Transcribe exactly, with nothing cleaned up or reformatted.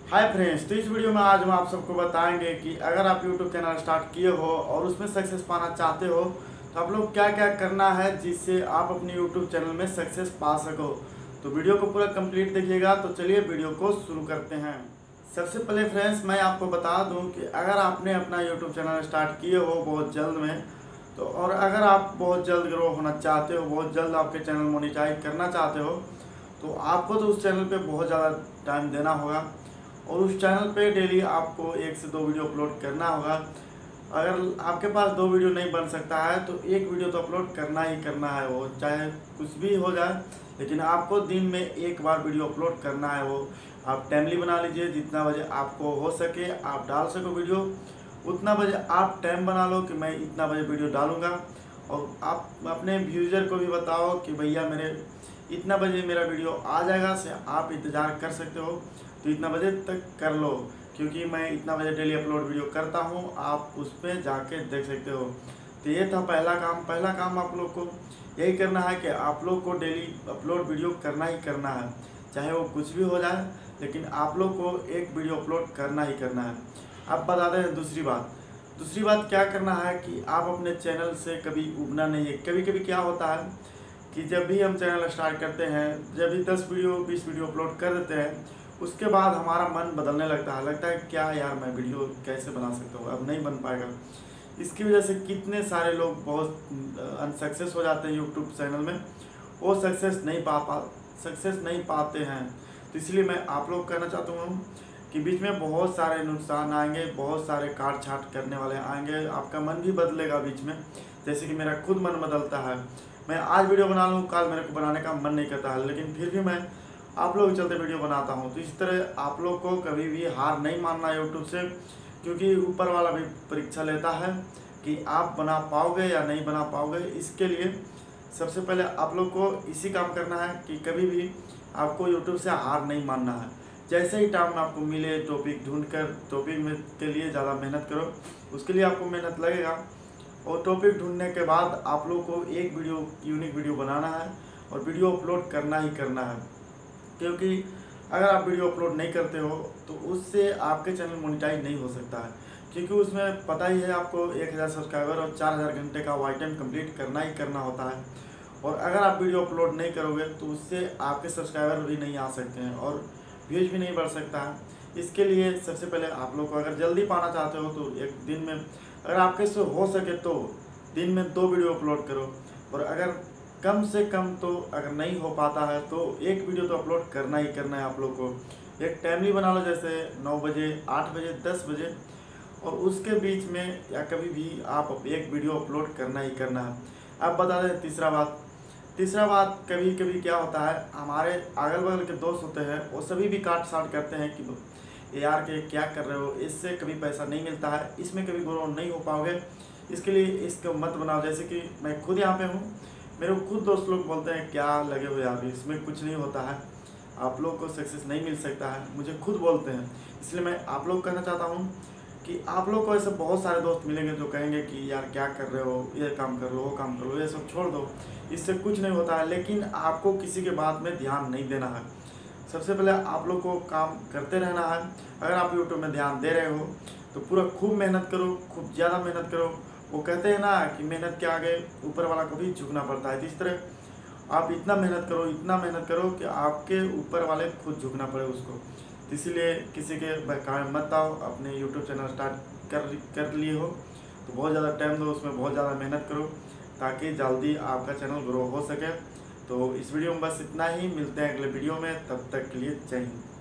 Hi friends, तो इस video में आज हम आप सबको बताएंगे कि अगर आप यूट्यूब चैनल स्टार्ट किए हो और उसमें सक्सेस पाना चाहते हो तो आप लोग क्या क्या करना है जिससे आप अपने यूट्यूब चैनल में सक्सेस पा सको। तो वीडियो को पूरा कंप्लीट देखिएगा। तो चलिए वीडियो को शुरू करते हैं। सबसे पहले फ्रेंड्स मैं आपको बता दूं कि अगर आपने अपना यूट्यूब चैनल स्टार्ट किए हो बहुत जल्द में तो और अगर आप बहुत जल्द ग्रो होना चाहते हो, बहुत जल्द आपके चैनल मोनेटाइज करना चाहते हो तो आपको तो उस चैनल पे बहुत ज़्यादा टाइम देना होगा और उस चैनल पे डेली आपको एक से दो वीडियो अपलोड करना होगा। अगर आपके पास दो वीडियो नहीं बन सकता है तो एक वीडियो तो अपलोड करना ही करना है, वो चाहे कुछ भी हो जाए, लेकिन आपको दिन में एक बार वीडियो अपलोड करना है। वो आप टाइमली बना लीजिए, जितना बजे आपको हो सके आप डाल सको वीडियो, उतना बजे आप टाइम बना लो कि मैं इतना बजे वीडियो डालूँगा। और आप अपने व्यूज़र को भी बताओ कि भैया मेरे इतना बजे मेरा वीडियो आ जाएगा, से आप इंतज़ार कर सकते हो तो इतना बजे तक कर लो, क्योंकि मैं इतना बजे डेली अपलोड वीडियो करता हूँ, आप उस पर जाके देख सकते हो। तो ये था पहला काम। पहला काम आप लोग को यही करना है कि आप लोग को डेली अपलोड वीडियो करना ही करना है, चाहे वो कुछ भी हो जाए, लेकिन आप लोग को एक वीडियो अपलोड करना ही करना है। अब बताते हैं दूसरी बात। दूसरी बात क्या करना है कि आप अपने चैनल से कभी उबना नहीं है। कभी कभी क्या होता है कि जब भी हम चैनल स्टार्ट करते हैं, जब भी दस वीडियो बीस वीडियो अपलोड कर देते हैं, उसके बाद हमारा मन बदलने लगता है, लगता है क्या यार मैं वीडियो कैसे बना सकता हूँ, अब नहीं बन पाएगा। इसकी वजह से कितने सारे लोग बहुत अनसक्सेस हो जाते हैं यूट्यूब चैनल में, वो सक्सेस नहीं पा पा सक्सेस नहीं पाते हैं। तो इसलिए मैं आप लोग कहना चाहता हूँ कि बीच में बहुत सारे नुकसान आएंगे, बहुत सारे काट छाट करने वाले आएंगे, आपका मन भी बदलेगा बीच में। जैसे कि मेरा खुद मन बदलता है, मैं आज वीडियो बना लूँ, कल मेरे को बनाने का मन नहीं करता है, लेकिन फिर भी मैं आप लोग चलते वीडियो बनाता हूँ। तो इस तरह आप लोग को कभी भी हार नहीं मानना यूट्यूब से, क्योंकि ऊपर वाला भी परीक्षा लेता है कि आप बना पाओगे या नहीं बना पाओगे। इसके लिए सबसे पहले आप लोग को इसी काम करना है कि कभी भी आपको यूट्यूब से हार नहीं मानना है। जैसे ही टाइम आपको मिले टॉपिक ढूंढ कर, टॉपिक में के लिए ज़्यादा मेहनत करो, उसके लिए आपको मेहनत लगेगा। और टॉपिक ढूंढने के बाद आप लोग को एक वीडियो यूनिक वीडियो बनाना है और वीडियो अपलोड करना ही करना है, क्योंकि अगर आप वीडियो अपलोड नहीं करते हो तो उससे आपके चैनल मोनेटाइज नहीं हो सकता है। क्योंकि उसमें पता ही है आपको एक हज़ार सब्सक्राइबर और चार हज़ार घंटे का वाई टाइम कम्प्लीट करना ही करना होता है। और अगर आप वीडियो अपलोड नहीं करोगे तो उससे आपके सब्सक्राइबर भी नहीं आ सकते हैं और व्यूज भी नहीं बढ़ सकता है। इसके लिए सबसे पहले आप लोग को अगर जल्दी पाना चाहते हो तो एक दिन में अगर आपके से हो सके तो दिन में दो वीडियो अपलोड करो, और अगर कम से कम तो अगर नहीं हो पाता है तो एक वीडियो तो अपलोड करना ही करना है। आप लोग को एक टाइमली बना लो, जैसे नौ बजे, आठ बजे, दस बजे, और उसके बीच में या कभी भी आप एक वीडियो अपलोड करना ही करना है। अब बता दें तीसरा बात। तीसरा बात कभी कभी क्या होता है, हमारे अगल बगल के दोस्त होते हैं, वो सभी भी काट साट करते हैं कि यार के क्या कर रहे हो, इससे कभी पैसा नहीं मिलता है, इसमें कभी ग्रो नहीं हो पाओगे, इसके लिए इसको मत बनाओ। जैसे कि मैं खुद यहाँ पे हूँ, मेरे खुद दोस्त लोग बोलते हैं क्या लगे हुए आप, इसमें कुछ नहीं होता है, आप लोग को सक्सेस नहीं मिल सकता है, मुझे खुद बोलते हैं। इसलिए मैं आप लोग कहना चाहता हूँ कि आप लोग को ऐसे बहुत सारे दोस्त मिलेंगे जो कहेंगे कि यार क्या कर रहे हो, ये काम कर लो, वो काम कर लो, ये सब छोड़ दो, इससे कुछ नहीं होता है। लेकिन आपको किसी के बात में ध्यान नहीं देना है। सबसे पहले आप लोग को काम करते रहना है। अगर आप यूट्यूब में ध्यान दे रहे हो तो पूरा खूब मेहनत करो, खूब ज़्यादा मेहनत करो। वो कहते हैं ना कि मेहनत के आगे ऊपर वाला को भी झुकना पड़ता है। तो इस तरह आप इतना मेहनत करो, इतना मेहनत करो कि आपके ऊपर वाले खुद झुकना पड़े उसको। तो इसीलिए किसी के बहकावे मत आओ। अपने यूट्यूब चैनल स्टार्ट कर कर लिए हो तो बहुत ज़्यादा टाइम दो, उसमें बहुत ज़्यादा मेहनत करो ताकि जल्दी आपका चैनल ग्रो हो सके। तो इस वीडियो में बस इतना ही, मिलते हैं अगले वीडियो में, तब तक के लिए जय हिंद।